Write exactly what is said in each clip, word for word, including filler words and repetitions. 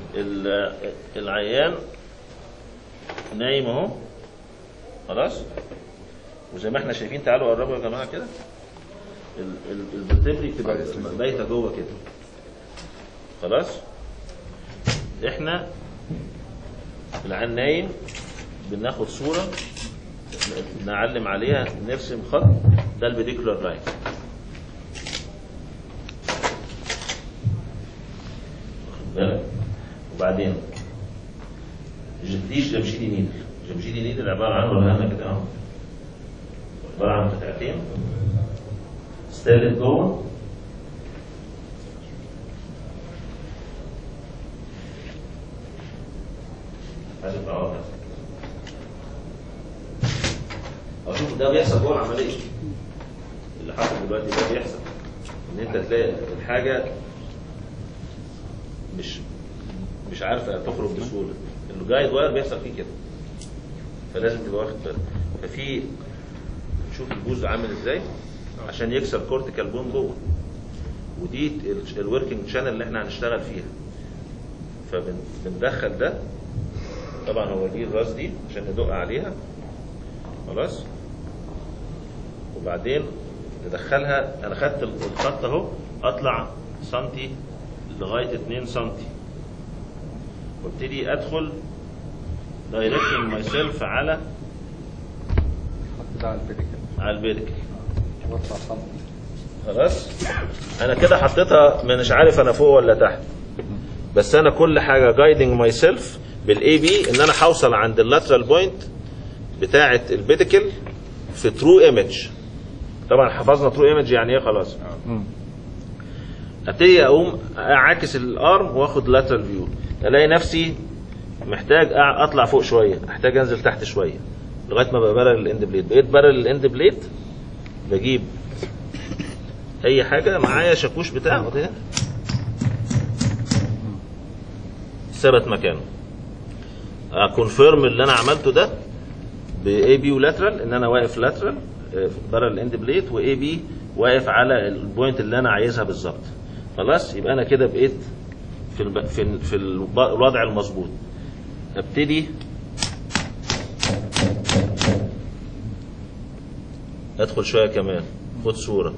العيان نايم اهو خلاص، وزي ما احنا شايفين، تعالوا قربوا يا جماعه كده، الفرتبري بتبقى بايته جوه كده خلاص. احنا العيان نايم بناخد صوره نعلم عليها، نرسم خط، ده البيديكولار لاين. واخد بالك؟ وبعدين دي جمشيدي نيدل. جمشيدي نيدل عباره عن ورقه كده اهو، عباره عن قطعتين ستالت جوه، عايز تعوض نفسك. اشوف ده بيحصل جوه العمليه، اللي حصل دلوقتي ده بيحصل ان انت تلاقي الحاجه مش مش عارفه تخرج بسهوله. الجايد واير بيحصل فيه كده، فلازم تبقى واخد بالك. ففي شوف الجزء عامل ازاي عشان يكسر كورتيكال بون جوه، ودي الوركينج شانل اللي احنا هنشتغل فيها. فبندخل ده طبعا، هو دي الراس دي عشان ندق عليها خلاص، وبعدين ندخلها. انا خدت الخط اهو، اطلع سنتي لغايه اتنين سنتي، وابتدي ادخل دايركتنج ماي سيلف على على البيديكل على البيديكل واطلع سنتي خلاص. انا كده حطيتها، مش عارف انا فوق ولا تحت، بس انا كل حاجه جايدنج ماي سيلف بالاي بي ان انا هوصل عند اللاترال بوينت بتاعه البيديكل في ترو ايمج. طبعا حفظنا ترو ايمج يعني ايه خلاص. ابتدي اقوم اعاكس الارم واخد لاترال فيو، الاقي نفسي محتاج اطلع فوق شويه، احتاج انزل تحت شويه لغايه ما ببرر الاند بليد. بقيت برر الاند بليد، بجيب اي حاجه معايا، شاكوش بتاعه ده ثبت مكانه، اكونفيرم اللي انا عملته ده باي بي ولاترال، ان انا واقف لاترال برر الاند بليد، واي بي واقف على البوينت اللي انا عايزها بالظبط خلاص. يبقى انا كده بقيت في الب... في في الوضع المظبوط. ابتدي ادخل شويه كمان، خد صوره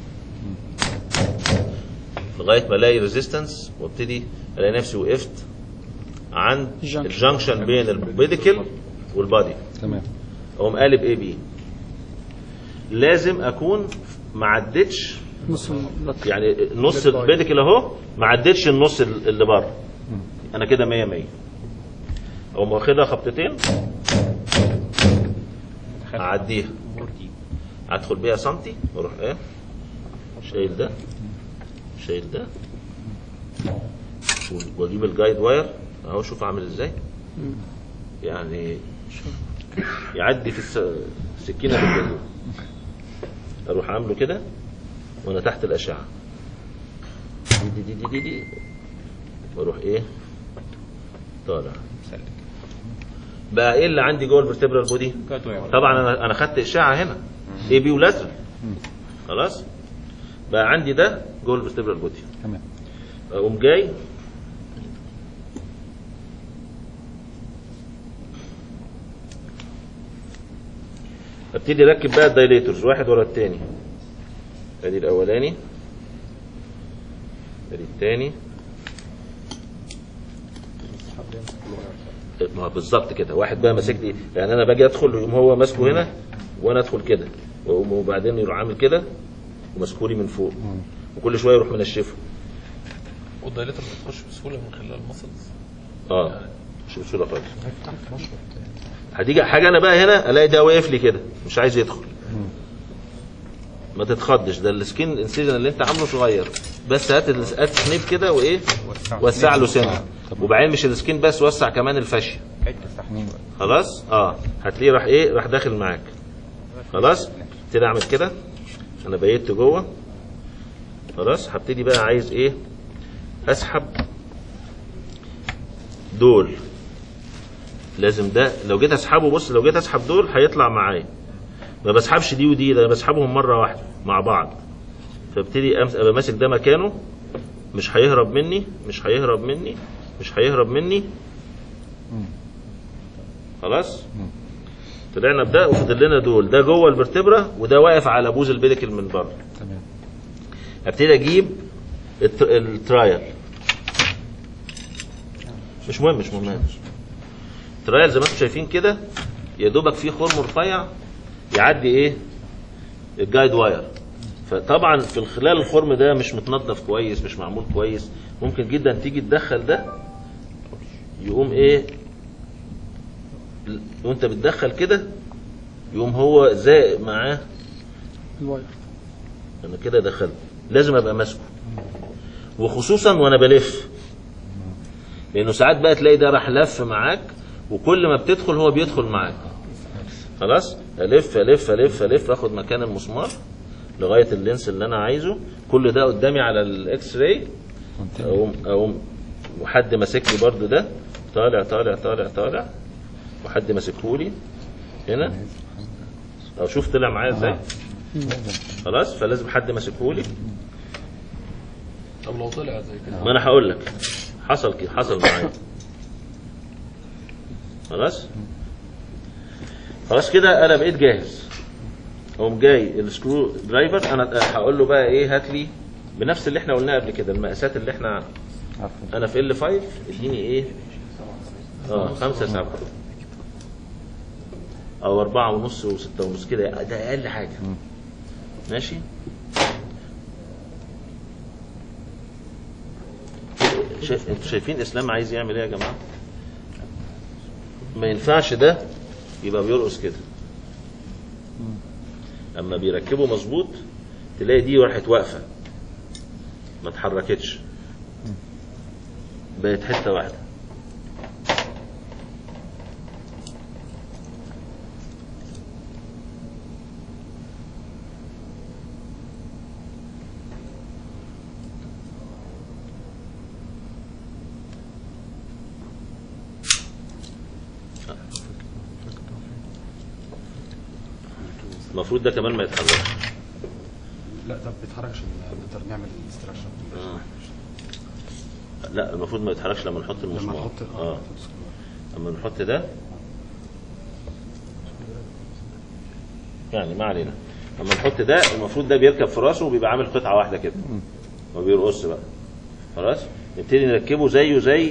لغايه ما الاقي ريزيستنس، وابتدي الاقي نفسي وقفت عند الجنكشن بين البيديكل والبادي. تمام. اقوم قالب اي بي. لازم اكون ما عدتش نص يعني نص البيديكل اهو، ما عدتش النص اللي بره. انا كده مية مية. اقوم واخدها خبطتين اعديها، ادخل بيها سنتي واروح ايه شايل ده شايل ده، واجيب الجايد واير اهو. شوف عامل ازاي، يعني يعدي في السكينه بالجزء. اروح عامله كده وانا تحت الاشعه دي دي دي دي, دي. واروح ايه طالع. بقى ايه اللي عندي جوه الفرتبرال بودي؟ طبعا انا انا خدت اشعه هنا اي بي ولاترال خلاص. بقى عندي ده جوه الفرتبرال بودي. تمام. اقوم جاي ابتدي اركب بقى الدايليتورز واحد ورا الثاني. ادي الاولاني، ادي الثاني، ما بالظبط كده. واحد بقى ماسك لي، يعني انا باجي ادخل يقوم هو ماسكه هنا وانا ادخل كده، وبعدين يروح عامل كده وماسكه لي من فوق، وكل شويه يروح منشفه. والدايليتر بتخش بسهوله من خلال المسلز؟ اه مش بسهوله خالص. هتيجي حاجه انا بقى هنا الاقي ده واقف لي كده مش عايز يدخل. ما تتخضش، ده السكين انسيجن اللي انت عامله صغير، بس هات هات سنيب كده وايه وسع له سنه، وبعدين مش السكين بس، وسع كمان الفاشيه خلاص. اه هتلاقيه راح ايه راح داخل معاك خلاص. ابتدي اعمل كده، انا بيت جوه خلاص. هبتدي بقى عايز ايه اسحب دول. لازم ده لو جيت اسحبه، بص لو جيت اسحب دول هيطلع معايا، ما بسحبش دي ودي، ده بسحبهم مره واحده مع بعض. فابتدي ابقى ماسك ده مكانه، مش هيهرب مني مش هيهرب مني مش هيهرب مني. خلاص طلعنا بده وفضل لنا دول، ده جوه الفرتبرا وده واقف على بوز البيديكل من بره. تمام. ابتدي اجيب الترايل، مش مهم مش مهم الترايل زي ما انتم شايفين كده، يا دوبك فيه خرم رفيع يعدي ايه الجايد واير. فطبعا في خلال الخرم ده مش متنظف كويس، مش معمول كويس، ممكن جدا تيجي تدخل ده يقوم ايه وانت بتدخل كده يقوم هو زائق معاه الواير. انا كده دخلت، لازم ابقى ماسكه، وخصوصا وانا بلف، لانه ساعات بقى تلاقي ده راح لف معاك وكل ما بتدخل هو بيدخل معاك. خلاص الف الف الف الف اخد مكان المسمار لغايه اللينس اللي انا عايزه. كل ده قدامي على الاكس راي، اقوم اقوم وحد ماسك لي برده ده طالع طالع طالع طالع وحد ماسكهولي هنا، او شوف طلع معايا ازاي. خلاص فلازم حد ماسكهولي. طب لو طلع زي كده، ما انا هقول لك حصل كده، حصل معايا. خلاص خلاص كده انا بقيت جاهز. اقوم جاي السكرو درايفر، انا هقول له بقى ايه، هات لي بنفس اللي احنا قلناه قبل كده، المقاسات اللي احنا انا في ال خمسة اديني ايه اه خمسة سبعة او اربعة ونص وستة ونص كده، ده اقل حاجة. ماشي شايف انتوا شايفين اسلام عايز يعمل ايه يا جماعة؟ ما ينفعش ده يبقى بيرقص كده. اما بيركبه مظبوط تلاقي دي راحت واقفة ما اتحركتش، بقت حتة واحدة. المفروض ده كمان ما يتحركش. لا ده ما بيتحركش، نقدر نعمل الاستراكشن. آه. لا المفروض ما يتحركش لما نحط المسمار. لما نحط اه لما نحط ده يعني ما علينا. لما نحط ده المفروض ده بيركب في راسه وبيبقى عامل قطعه واحده كده ما بيرقص بقى. خلاص نبتدي نركبه زيه زي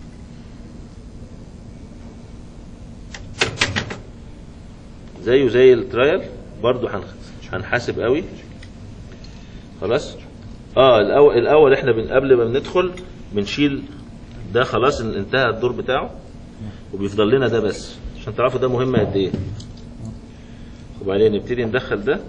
زيه زي الترايل برضو. هنحاسب قوي. خلاص اه الاول الاول احنا بن قبل ما بندخل بنشيل ده، خلاص انتهى الدور بتاعه وبيفضل لنا ده بس عشان تعرفوا ده مهم قد ايه. وبعدين نبتدي ندخل ده،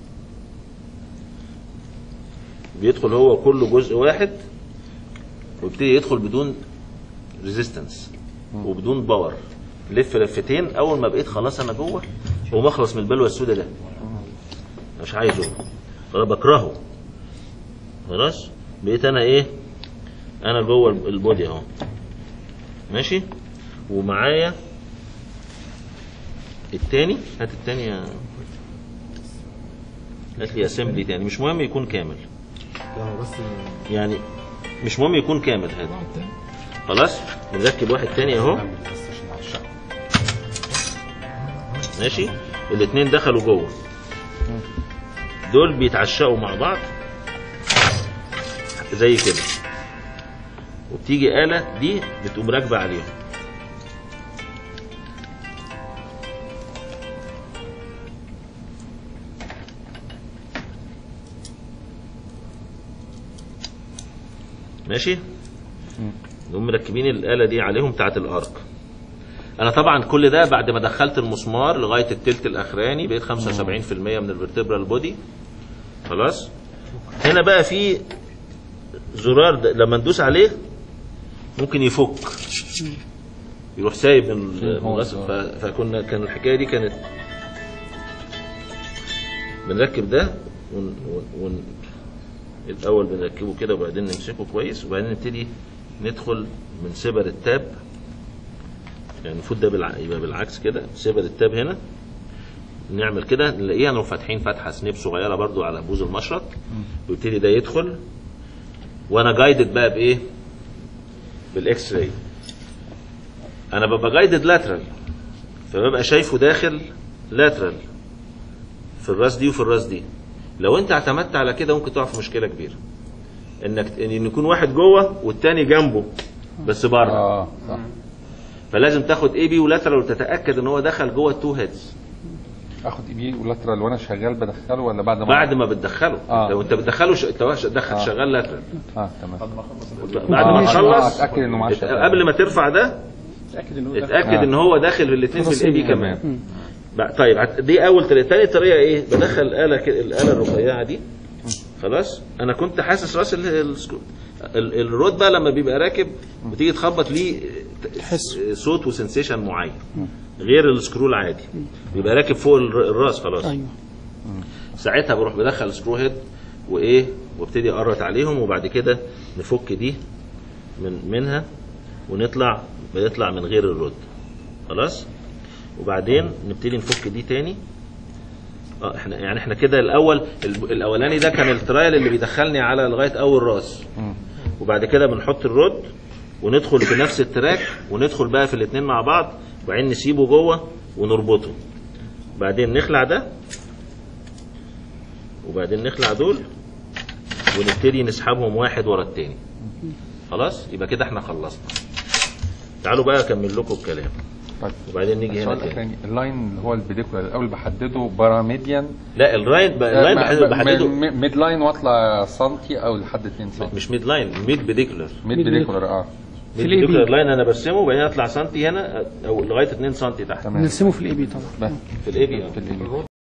بيدخل هو كله جزء واحد ويبتدي يدخل بدون ريزيستنس وبدون باور. لف لفتين، اول ما بقيت خلاص انا جوه ومخلص من البلوه السوداء ده مش عايزه، انا بكرهه. خلاص بقيت انا ايه، انا جوه البودي اهو ماشي. ومعايا التاني، هات التاني يا هات لي اسمبلي تاني، مش مهم يكون كامل بس يعني، مش مهم يكون كامل. هات خلاص بنركب واحد تاني اهو ماشي. الاثنين دخلوا جوه، دول بيتعشقوا مع بعض زي كده، وبتيجي آلة دي بتقوم راكبة عليهم. ماشي نقوم مركبين الآلة دي عليهم بتاعت الارك. انا طبعا كل ده بعد ما دخلت المسمار لغايه التلت الاخراني بقيت خمسة وسبعين في المية من الفرتبرال بودي. خلاص هنا بقى في زرار لما ندوس عليه ممكن يفك يروح سايب من المناسب. فكنا كان الحكايه دي كانت بنركب ده ون... ون... الاول بنركبه كده وبعدين نمسكه كويس وبعدين نبتدي ندخل من سبر التاب. يعني المفروض ده بالع... يبقى بالعكس كده، سيبر التاب هنا نعمل كده نلاقيها انه فاتحين فتحه سنيب صغيره برضو على بوز المشرط، ويبتدي ده يدخل وانا جايدد بقى بايه بالاكس راي. انا ببقى جايدد لاترال، فببقى شايفه داخل لاترال في الراس دي وفي الراس دي. لو انت اعتمدت على كده ممكن تقع في مشكله كبيره، انك ان يكون واحد جوه والتاني جنبه بس بره. اه صح. فلازم تاخد اي بي ولاترال وتتاكد ان هو دخل جوه التو هيدز. اخد اي بي ولاترال وانا شغال بدخله ولا بعد ما بعد ما بتدخله؟ آه. لو انت بتدخله ش... انت دخل آه. شغال لاترال. اه تمام. بعد ما تخلص اتاكد انه معاه شغال. قبل ما ترفع ده اتاكد انه اتاكد آه. ان هو داخل في الاثنين في الاي بي كمان. تمام. بقى- طيب هت- دي اول طريقه. ثاني طريقه ايه؟ بدخل الاله كده، الاله الرفيعه دي. خلاص انا كنت حاسس راس ال- السكرو. ال- الرود بقى لما بيبقى راكب بتيجي تخبط ليه تحس. صوت وسنسيشن معين غير السكرو العادي، بيبقى راكب فوق الر- الراس خلاص. ايوه ساعتها بروح بدخل سكرو هيد وايه وابتدي اقرط عليهم، وبعد كده نفك دي من منها ونطلع بنطلع من غير الرود. خلاص وبعدين نبتدي نفك دي تاني. اه احنا يعني احنا كده الاول ال- الاولاني ده كان الترايل اللي بيدخلني على لغايه اول راس، وبعد كده بنحط الرود وندخل في نفس التراك وندخل بقى في الاثنين مع بعض، وبعدين نسيبه جوه ونربطه، بعدين نخلع ده وبعدين نخلع دول ونبتدي نسحبهم واحد ورا التاني. خلاص يبقى كده احنا خلصنا. تعالوا بقى اكمل لكم الكلام طيب. وبعدين نيجي هنا السؤال تاني. الاخراني، اللاين اللي هو البيديكولار الاول بحدده باراميديان. لا اللاين اللاين بحدده, بحدده ميد لاين واطلع سنتي او لحد اتنين سنتي. مش ميد لاين، ميد بيديكولر. ميد بيديكولار اه ميد بيديكولر لاين انا برسمه وبعدين اطلع سنتي هنا او لغايه اتنين سنتي تحت. تمام. نرسمه في الاي بي طبعا. بس في الاي بي في الاي بي